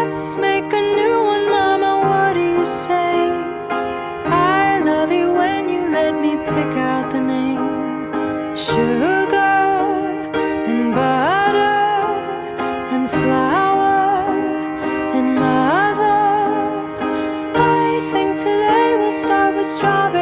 let's make a new one, Mama, what do you say? I love you when you let me pick out the name. Sugar and butter and flour and mother. I think today we'll start with strawberries.